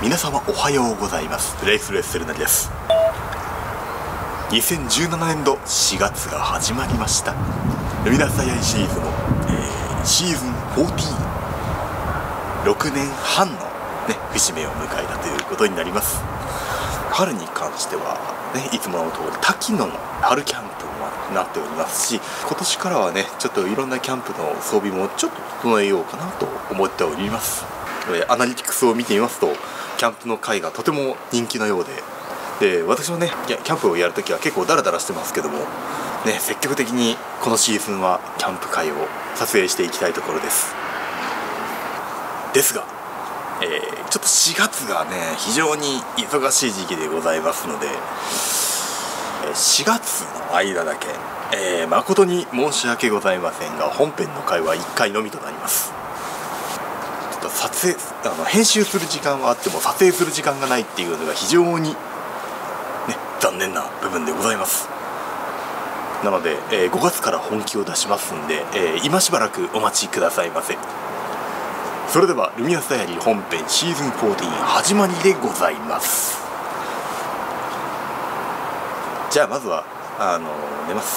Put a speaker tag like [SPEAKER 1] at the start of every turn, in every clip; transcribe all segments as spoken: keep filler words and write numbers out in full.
[SPEAKER 1] 皆様おはようございます。レイスレッセルナリです。にせんじゅうななねんどしがつが始まりました。ルミナスタイアイシリーズの、えー、シーズンじゅうよん、ろくねんはんの、ね、節目を迎えたということになります。春に関しては、ね、いつもの通り滝野の春キャンプもなっておりますし、今年からはねちょっといろんなキャンプの装備もちょっと整えようかなと思っております。アナリティクスを見てみますと、キャンプの会がとても人気のようで、で私もねキャンプをやるときは結構ダラダラしてますけども、ね、積極的にこのシーズンはキャンプ会を撮影していきたいところです。ですが、えー、ちょっとしがつがね非常に忙しい時期でございますので、しがつの間だけ、えー、誠に申し訳ございませんが本編の回はいっかいのみとなります。ちょっと撮影あの編集する時間はあっても撮影する時間がないっていうのが非常に、ね、残念な部分でございます。なので、えー、ごがつから本気を出しますんで、えー、今しばらくお待ちくださいませ。それではルミナスダイアリー本編シーズンじゅうよん始まりでございます。じゃあまずはあの寝ます。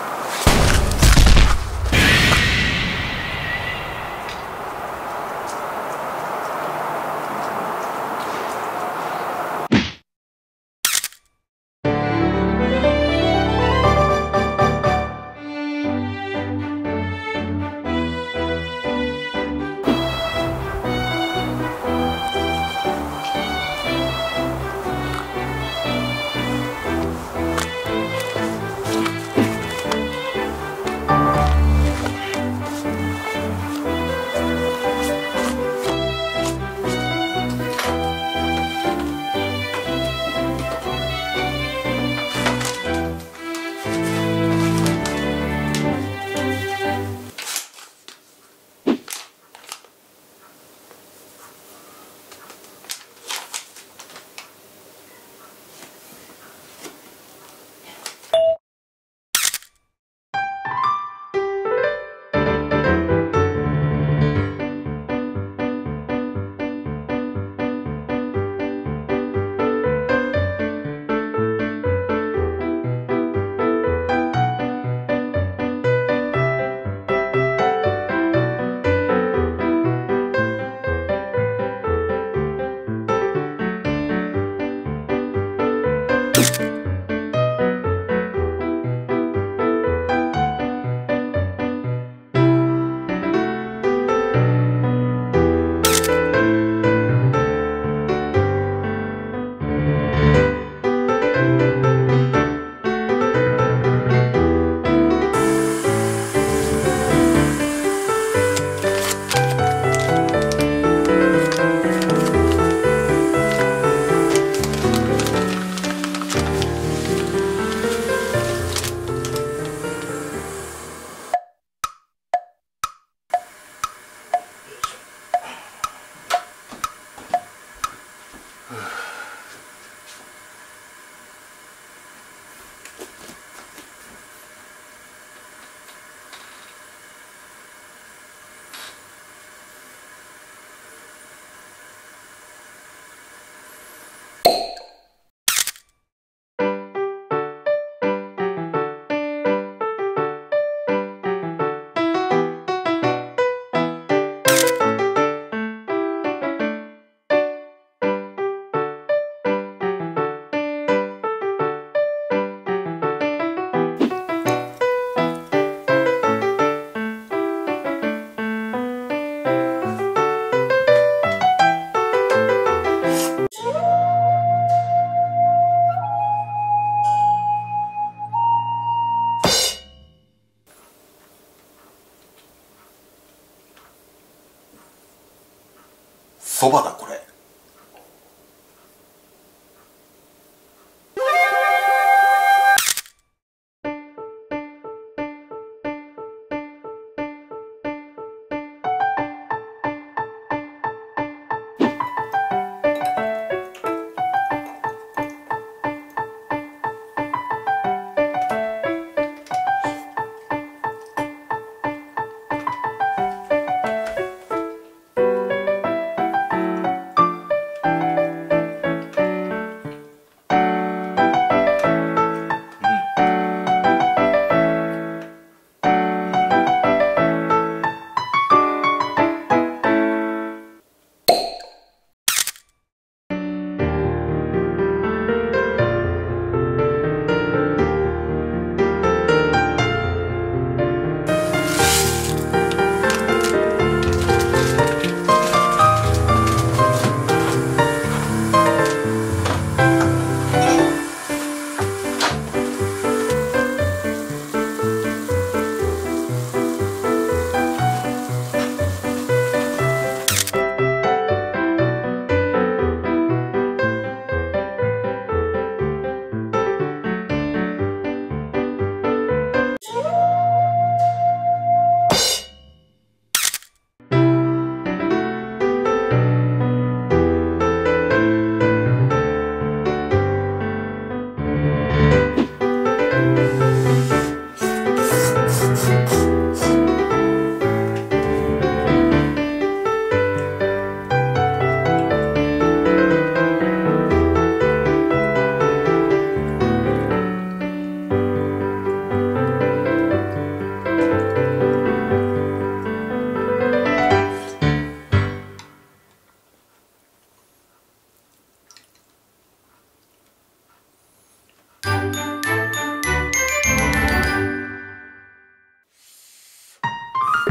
[SPEAKER 1] そばだこれ。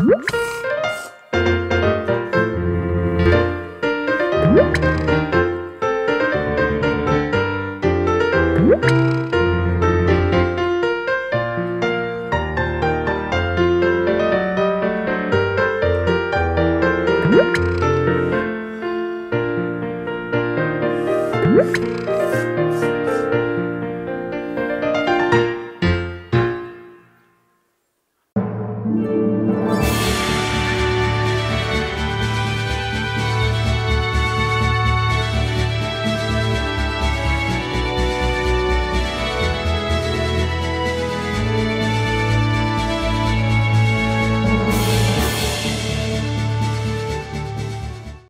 [SPEAKER 1] you